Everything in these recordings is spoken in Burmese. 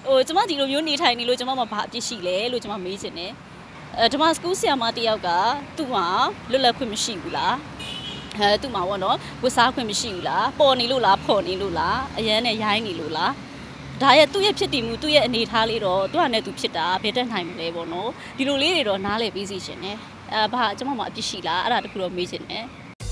ကျမဒီလိုမျိုးနေထိုင်နေလို့ကျမမဘာအပြစ်ရှိလဲလို့ကျမမေးချင်တယ်ဒီမှာ school ဆရာမတယောက်ကသူ့မှာလွတ်လပ်ခွင့်မရှိဘူးလားသူ့မှာပေါ့နော်ဝတ်စားခွင့်မရှိဘူးလားပေါ်နေလို့လားဖော်နေလို့လားအရန်နဲ့ရိုင်းနေလို့လားဒါရဲ့သူ့ရဲ့ဖြစ်တည်မှုသူ့ရဲ့အနေထားလေးတော့သူ့ဟာနဲ့သူဖြစ်တာဘယ်တက်နိုင်မလဲပေါ့နော်ဒီလိုလေးတွေတော့နားလည်ပြီးစီရှင်တယ်ဘာကျမမှာအပြစ်ရှိလားအဲ့ဒါတခုတော့မေးချင်တယ်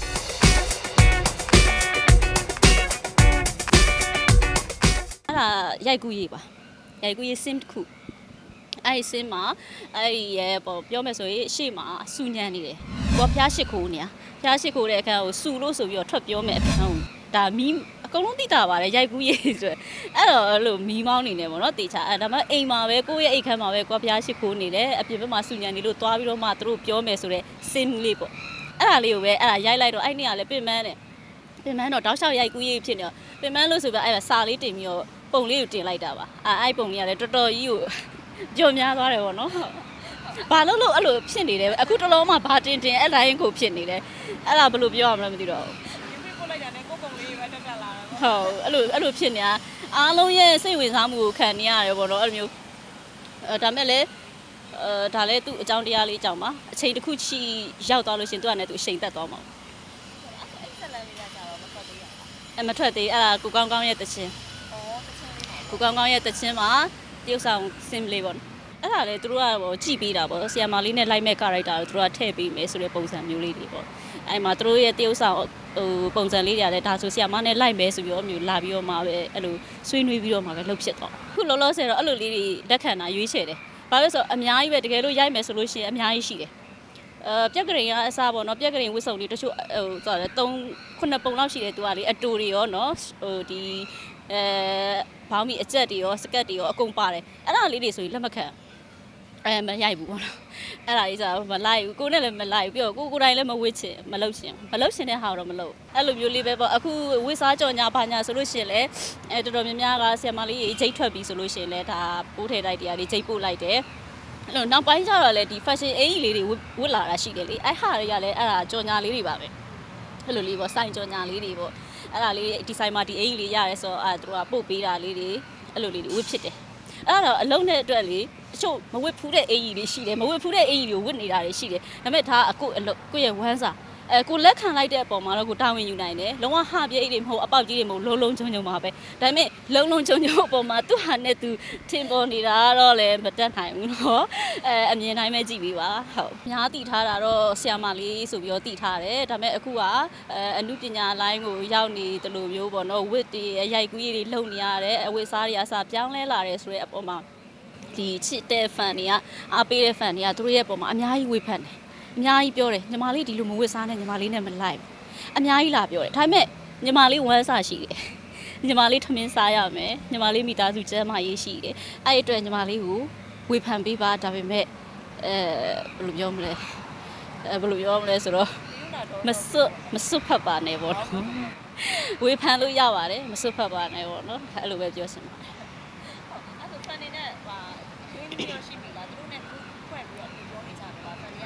အဲ့ဒါရိုက်ကူးရေးပါရိုက်ကူးရေး sim တခုအဲ့ဒီ sim မှာအဲ့ဒီရဲ့ပေါ့ပြောမယ်ဆိုရင်ရှေ့မှာစူညံနေတယ်ကိုဖျားရှိခိုးနေဖျားရှိခိုးတဲ့အခါကိုစူလို့ဆိုပြီးတော့ထွက်ပြောမယ်အခါကိုဒါမီးအကုန်လုံးသိတာပါတယ်ရိုက်ကူးရေးဆိုအဲ့တော့အဲ့လိုမီးမောင်းနေတယ်ပေါ့နော်တေချာအဲ့ဒါမှအိမ်မှာပဲကိုယ့်ရဲ့အိမ်ခန်းမှာပဲကိုဖျားရှိခိုးနေတယ်အပြင်ဘက်မှာစူညံနေလို့သွားပြီးတော့မှသူတို့ပြောမယ်ဆိုတဲ့ sim လေးပေါ့အဲ့ဒါလေးကိုပဲအဲ့ဒါရိုက်လိုက်တော့အဲ့နေ့ကလည်းပြင်မန်းတယ်ပြင်မန်းတော့တောက်လျှောက်ရိုက်ကူးရေးဖြစ်နေတော့ပြင်မန်းလို့ဆိုပြီးအဲ့ဒါစာလေးတင်ပြီးတော့ပုံလေးကိုတင်လိုက်တာပါအဲ့ပုံလေးကလည်းတော်တော်ကြီးကိုကြော်များသွားတယ်ပေါ့နော်ဘာလို့အဲ့လိုဖြစ်နေတယ်အခုတလုံးမှဘာတင်အဲ့လိုင်းကိုဖြစ်နေတယ်အဲ့ဒါဘယ်လိုပြောရမလဲမသိတော့ဘူးပို့လိုက်တာနဲ့ကိုပုံလေးပဲတက်လာတာဟုတ်အဲ့လိုဖြစ်နေတာအားလုံးရဲ့စိတ်ဝင်စားမှုကိုခံနေရတယ်ပေါ့နော်အဲ့လိုမျိုးဒါမဲ့လည်းဒါလည်းသူ့အကြောင်းတရားလေးအကြောင်းပါအချိန်တစ်ခုချီရောက်သွားလို့ရှင်သူကလည်းသူအချိန်သက်သွားမှာအဲ့ဆက်လက်လေးကကြတော့မထွက်သေးရဘူးမထွက်သေးအဲ့ဒါကိုကောင်းကောင်းရဲ့တခြင်းကိုကောင်းကောင်းရဲ့တခြင်းမှာတရုပ်ဆောင် sim လေးပေါ့အဲ့ဒါလေသူတို့ကကြည့်ပေးတာပေါ့ဆီယမ်မာလေးနဲ့လိုက်မဲ့ character ကိုသူတို့ကထည့်ပေးမယ်ဆိုတဲ့ပုံစံမျိုးလေးတွေပေါ့အဲ့မှာသူတို့ရဲ့တရုပ်ဆောင်ပုံစံလေးတွေကလည်းဒါဆိုဆီယမ်မာနဲ့လိုက်မယ်ဆိုပြီးတော့မျိုးလာပြီးတော့မှပဲအဲ့လိုဆွေးနွေးပြီးတော့မှပဲလှုပ်ဖြစ်သွားခုလောလောဆယ်တော့အဲ့လိုလေးတွေလက်ခံတာရွေးချယ်တယ်ဘာလို့ဆိုတော့အများကြီးပဲတကယ်လို့ရိုက်မယ်ဆိုလို့ရှိရင်အများကြီးရှိတယ်ပြက်ကလေးကအစားပေါ့နော်ပြက်ကလေးဝစ်စုံလေးတချို့ဆိုတော့3-9ပုံလောက်ရှိတယ်သူကလေအတူတွေရောနော်ဒီဘောင်းမီအကျက်တွေရောစကတ်တွေရောအကုန်ပါတယ်အဲ့ဒါလေးတွေဆိုရင်လက်မခံမရိုက်ဘူးပေါ့နော်အဲ့ဒါကြီးဆိုမလိုက်ဘူးကိုနဲ့လည်းမလိုက်ဘူးပြီးတော့ကိုတိုင်းလည်းမဝစ်ချင်မလုပ်ချင်တဲ့ဟာတော့မလုပ်အဲ့လိုမျိုးလေးပဲပေါ့အခုဝစ်စားကြော်ညာဘာညာဆိုလို့ရှိရင်လည်းတော်တော်များများကဆီယမ်မာလေးဂျိတ်ထွက်ပြီးဆိုလို့ရှိရင်လည်းဒါပိုးထဲတိုက်တရားလေးဂျိတ်ပို့လိုက်တယ်အဲ့လိုနောက်ပိုင်းကျတော့လည်းဒီ fashion အင်ကြီးလေးတွေဝတ်လာတာရှိတယ်လေအဲ့ဟာတွေကလည်းအဲ့ဒါကြော်ညာလေးတွေပါပဲအဲ့လိုလေးပေါ့စိုင်ကြော်ညာလေးတွေပေါ့အဲ့ဒါလေးဒီဆိုင်မှာဒီအင်ကြီးလေးရတယ်ဆိုတော့သူတို့ကပို့ပေးတာလေးတွေအဲ့လိုလေးတွေဝတ်ဖြစ်တယ်အဲ့တော့အလုံးနဲ့အတွက်လေတချို့မဝတ်ဖူးတဲ့အင်ကြီးတွေရှိတယ်မဝတ်ဖူးတဲ့အင်ကြီးတွေကိုဝတ်နေတာတွေရှိတယ်ဒါပေမဲ့ဒါအခုကိုရဲ့ဝမ်းစာကိုလက်ခံလိုက်တဲ့အပေါ်မှာတော့ကိုတာဝန်ယူနိုင်တယ်လုံးဝဟာပြည့်အိတ်တွေမဟုတ်အပေါက်ကြီးတွေမဟုတ်လုံးလုံးချုံချုံပါပဲဒါပေမဲ့လုံးလုံးချုံချုံအပေါ်မှာသူ့ဟာနဲ့သူထင်ပေါ်နေတာတော့လည်းမတက်နိုင်ဘူးနော်အမြင်တိုင်းပဲကြည့်ပြီးပါဟုတ်အများသိထားတာတော့ဆီယမ်မာလေးဆိုပြီးတော့သိထားတယ်ဒါပေမဲ့အခုကအမှုပညာလိုင်းကိုရောက်နေတယ်လို့မျိုးပေါ့နော်ဝစ်တွေရိုက်ကူးရေးတွေလုံနေရတယ်အဝတ်စားတွေအစားပြောင်းလဲလာတယ်ဆိုတဲ့အပေါ်မှာဒီချစ်တဲ့ fan တွေကအားပေးတဲ့ fan တွေကသူတို့ရဲ့ပုံမှာအများကြီးဝေဖန်တယ်အများကြီးပြောတယ်ညီမလေးဒီလိုမဝစ်စားနဲ့ညီမလေးနဲ့မလိုက်ဘူးအများကြီးလာပြောတယ်ဒါပေမဲ့ညီမလေးဝမ်းစာရှိတယ်ညီမလေးထမင်းစားရမယ်ညီမလေးမိသားစုကျန်းမာရေးရှိတယ်အဲ့ဒီအတွက်ညီမလေးကိုဝေဖန်ပေးပါဒါပေမဲ့ဘယ်လိုပြောမလဲဆိုတော့မစွတ်ဖတ်ပါနဲ့ပေါ့နော်ဝေဖန်လို့ရပါတယ်မစွတ်ဖတ်ပါနဲ့ပေါ့နော်အဲ့လိုပဲပြောချင်ပါတယ်အဲ့ဒါ fan နေနဲ့ဟာတွေးပြီးတော့ရှိပြီလားသူတို့နဲ့ခွဲပြီးတော့ပြောနေကြတယ်လား fan တွေက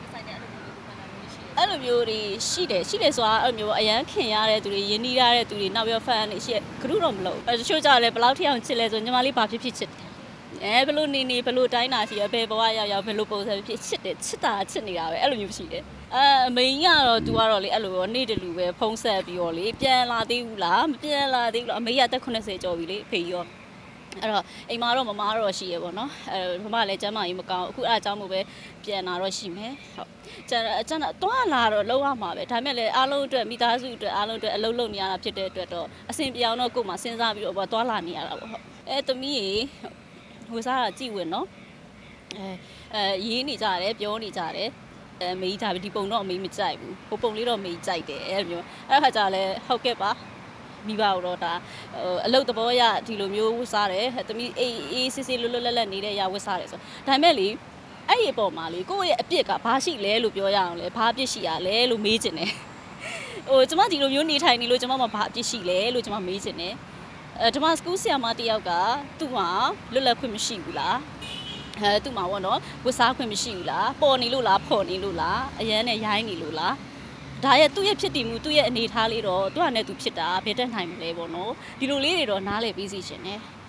အဲ့လိုမျိုးတွေရှိတယ်ဆိုတာအဲ့လိုမျိုးအရန်ခင်ရတဲ့သူတွေယဉ်နီးရတဲ့သူတွေနောက်ပြီး fan တွေရှိဂရုတော့မလုပ်တချို့ကြလည်းဘယ်လောက်ထိအောင်ချစ်လဲဆိုညီမလေးဘာဖြစ်ချစ်တယ်ဘယ်လိုနေဘယ်လိုတိုင်းတာရှိရဘယ်ဘဝရောက်ဘယ်လိုပုံစံဖြစ်ချစ်နေတာပဲအဲ့လိုမျိုးရှိတယ်အမေကြီးကတော့ तू ကတော့လေအဲ့လိုရောနေ့တလူပဲဖုံးဆက်ပြီးတော့လေပြန်လာသေးဘူးလားမပြန်လာသေးဘူးလားအမေကြီးကတက်80ကျော်ပြီလေဖေကြီးရောအဲ့တော့အိမ်မှာတော့မမတော့ရှိရပေါ့နော်မမလည်းကျမ်းမာရေးမကောင်းအခုအဲ့အကြောင်းမို့ပဲပြန်လာတော့ရှိမယ်ဟုတ်ကျန်တော့တွားလာတော့လောက်ရမှာပဲဒါပေမဲ့လည်းအားလုံးအတွက်မိသားစုအတွက်အားလုံးအတွက်အလုပ်လုပ်နေရတာဖြစ်တဲ့အတွက်တော့အဆင်ပြေအောင်တော့ကိုယ်မှစဉ်းစားပြီးတော့တွားလာနေရတာပေါ့ဟုတ်သမီးရေဟိုစားတာကြည့်ဝင်နော်ရေးနေကြတယ်ပြောနေကြတယ်မေးကြပြီဒီပုံတော့အမေမကြိုက်ဘူးဟိုပုံလေးတော့မေးကြိုက်တယ်အဲ့လိုမျိုးအဲ့ခါကျလည်းဟုတ်ကဲ့ပါမိဘတော့ဒါအလုတ်သဘောရဒီလိုမျိုးဝတ်စားတယ်သမီးအေးစစ်လွတ်လပ်နေတဲ့ရဝတ်စားတယ်ဆိုဒါပေမဲ့လေအဲ့ဒီအပေါ်မှာလေကိုယ့်ရဲ့အပြစ်ကဘာရှိလဲလို့ပြောရအောင်လဲဘာအပြစ်ရှိရလဲလို့မေးချင်တယ်ကျမဒီလိုမျိုးနေထိုင်နေလို့ကျမမဘာအပြစ်ရှိလဲလို့ကျမမေးချင်တယ်ဒီမှာ school ဆရာမတယောက်ကသူ့မှာလွတ်လပ်ခွင့်မရှိဘူးလားသူ့မှာပေါ့နော်ဝတ်စားခွင့်မရှိဘူးလားပေါ်နေလို့လားဖော်နေလို့လားအရန်နဲ့ရိုင်းနေလို့လားဒါရဲ့သူ့ရဲ့ဖြစ်တည်မှုသူ့ရဲ့အနေထားလေးတော့သူ့ဟာနဲ့သူဖြစ်တာဘယ်တက်နိုင်မလဲပေါ့နော်ဒီလိုလေးတွေတော့နားလည်ပြီးစီရှင်တယ်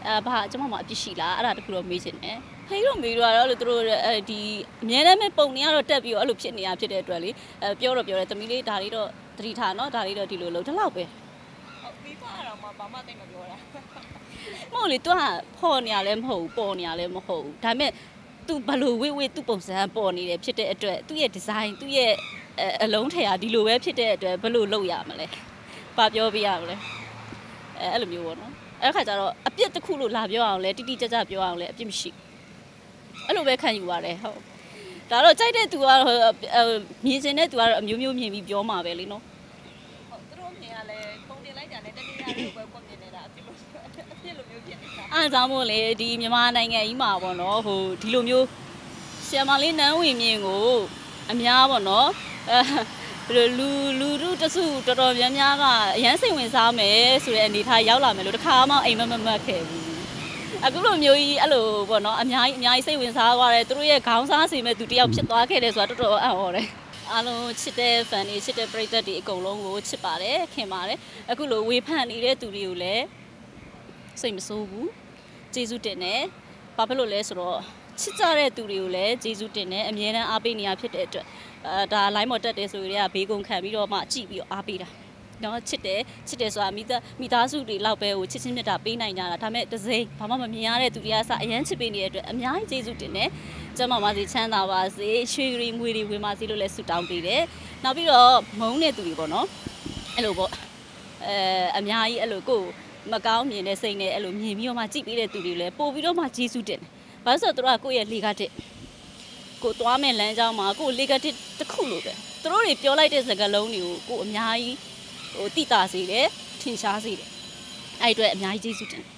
ဘာကျွန်မမအပြစ်ရှိလားအဲ့ဒါတခုတော့မေးချင်တယ်ဖေးတို့မေးတော့လို့သူတို့ဒီအများနဲ့ပုံနေရတော့တက်ပြီးတော့အဲ့လိုဖြစ်နေတာဖြစ်တဲ့အတွက်လေပြောတော့ပြောတယ်သမီးလေးဒါလေးတော့သတိထားနော်ဒါလေးတော့ဒီလိုလို့ဒီလောက်ပဲပြီးပါတော့မှဘာမှတိတ်မပြောတာမဟုတ်လေ तू ကဖော်နေရလဲမဟုတ်ဘူးပေါ်နေရလဲမဟုတ်ဘူးဒါပေမဲ့ तू ဘလို့ဝေး तू ပုံစံပေါ်နေတယ်ဖြစ်တဲ့အတွက်သူ့ရဲ့ design သူ့ရဲ့အလုံးထည်ဟာဒီလိုပဲဖြစ်တဲ့အတွက်ဘလို့လုပ်ရမလဲဘာပြောပြရမလဲအဲ့လိုမျိုးပေါ့နော်အဲ့ခါကျတော့အပြစ်တစ်ခုလို့လာပြောအောင်လဲတိတိကျကျပြောအောင်လဲအပြစ်မရှိအဲ့လိုပဲခံယူရတယ်ဟုတ်ဒါတော့ကြိုက်တဲ့ तू ကတော့မြင်စင်တဲ့ तू ကတော့အမျိုးမျိုးမြင်ပြီးပြောမှာပဲလေနော်ဟုတ်သူတို့မြင်ရလဲပုံတင်လိုက်တာနဲ့တနေ့ရတယ်ပဲပုံတင်နေတာအပြစ်လို့အပြစ်လိုမျိုးဖြစ်နေတာအားကြောင့်မို့လေဒီမြန်မာနိုင်ငံကြီးမှာပေါ့နော်ဟိုဒီလိုမျိုးဆီယမလေးနန်းဝင်မြင့်ကိုအများပေါ့နော်လူတို့တစုတော်တော်များများကအရန်စိတ်ဝင်စားမယ်ဆိုတဲ့အနေထားရောက်လာမယ်လို့တခါမှအိမ်မမတ်ခဲ့ဘူးအခုလိုမျိုးကြီးအဲ့လိုပေါ့နော်အများကြီးစိတ်ဝင်စားသွားတယ်သူတို့ရဲ့ခေါင်းစားစီမဲ့သူတယောက်ဖြစ်သွားခဲ့တယ်ဆိုတာတော်တော်အံ့ဩတယ်အားလုံးချစ်တဲ့ fan တွေချစ်တဲ့ပရိသတ်တွေအကုန်လုံးကိုချစ်ပါတယ်ခင်ပါတယ်အခုလိုဝေဖန်နေတဲ့သူတွေကိုလည်းစိတ်မဆိုးဘူးကျေးဇူးတင်တယ်ဘာဖြစ်လို့လဲဆိုတော့ချစ်ကြတဲ့သူတွေကိုလည်းကျေးဇူးတင်တယ်အမြဲတမ်းအားပေးနေရဖြစ်တဲ့အတွက်ဒါ line မော်တက်တယ်ဆိုရင်ဘေးကုန်းခံပြီးတော့မှကြည့်ပြီးတော့အားပေးတာနော်ချစ်တယ်ဆိုတာမိသားစုတွေလောက်ပဲကိုချစ်ချင်းမြတ်တာပေးနိုင်ကြတာဒါပေမဲ့တစ်စိမ့်ဘာမှမမြင်ရတဲ့သူတွေကစအရန်ချစ်ပေးနေတဲ့အတွက်အများကြီးကျေးဇူးတင်တယ်ကျမမစီချမ်းသာပါစေရွှေရီငွေတွေဝင်ပါစေလို့လည်းဆုတောင်းပေးတယ်နောက်ပြီးတော့မုန်းတဲ့သူတွေပေါ့နော်အဲ့လိုပေါ့အများကြီးအဲ့လိုကိုမကောင်းမြင်တဲ့စိတ်နဲ့အဲ့လိုမြင်ပြီးတော့မှကြည့်ပေးတဲ့သူတွေလည်းပို့ပြီးတော့မှကျေးဇူးတင်တယ်ဘာလို့ဆိုတော့သူတို့ကကိုယ့်ရဲ့လေကတစ်ကိုသွားမဲ့လမ်းကြောင်းမှာကိုလေကတစ်တစ်ခုလို့ပဲသူတို့တွေပြောလိုက်တဲ့စကားလုံးတွေကိုကိုအများကြီးဟိုတိတာစေတယ်ထင်ရှားစေတယ်အဲ့အတွက်အများကြီးကျေးဇူးတင်